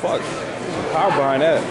fuck? Power behind that.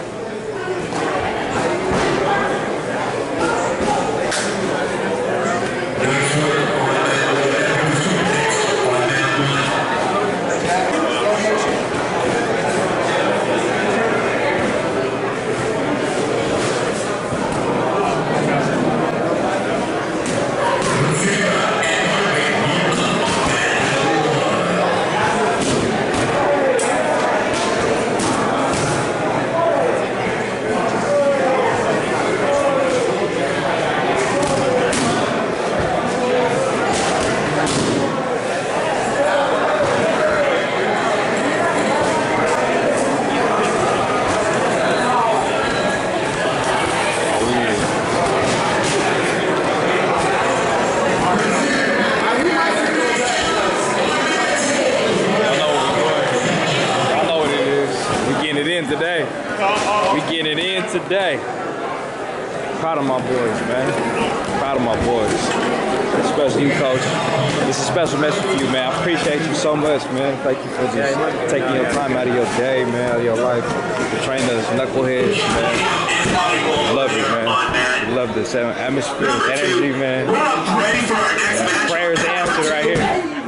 Today. Proud of my boys, man. Proud of my boys. Especially you, Coach. This is a special message for you, man. I appreciate you so much, man. Thank you for just taking your time out of your day, man, out of your life. To train those knuckleheads, man. Love it, man. Love this atmosphere, energy, man. Prayers answered right here.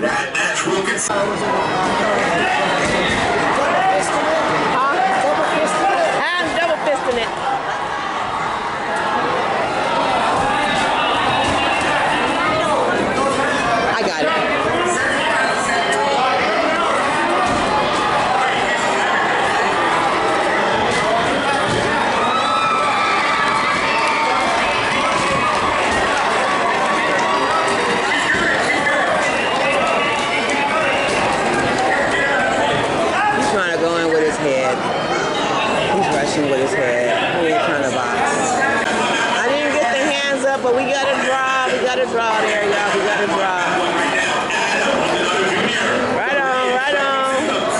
With his head. He ain't trying to box. I didn't get the hands up, but we got to draw. We got to draw there, y'all. We got to draw. Right on, right on.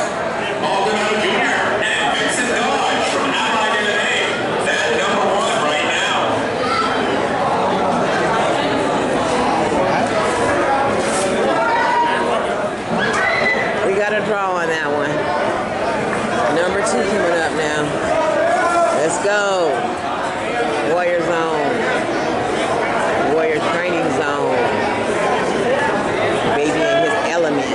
We got a draw on that one. Number 2 coming up now. Let's go. Warrior zone. Warrior training zone. Baby in his element.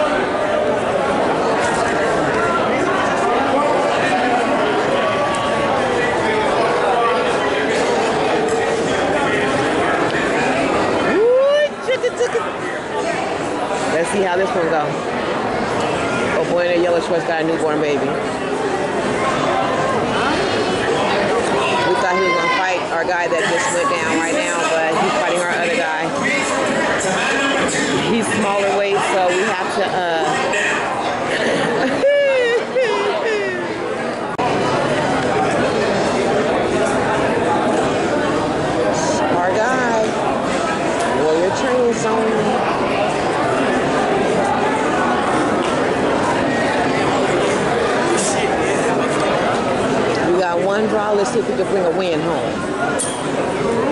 Let's see how this one goes. Oh boy in a yellow shorts got a newborn baby. We thought he was going to fight our guy that just went down right now, but he's fighting our other guy. He's smaller weight, so we have to, our guy. Warrior training zone. One draw. Let's see if we can bring a win home.